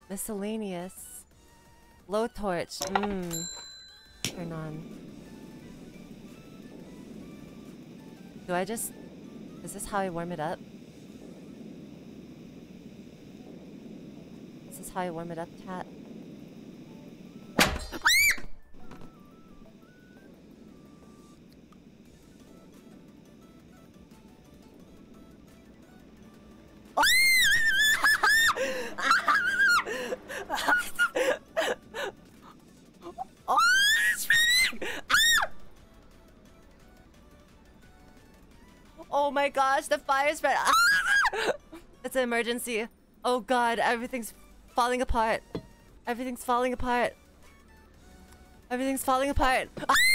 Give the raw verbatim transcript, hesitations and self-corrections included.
Miscellaneous. Low torch. Mmm. Turn on. Do I just... Is this how I warm it up? Is this how I warm it up, chat? Oh my gosh, the fire spread. It's an emergency. Oh god, everything's falling apart. Everything's falling apart. Everything's falling apart.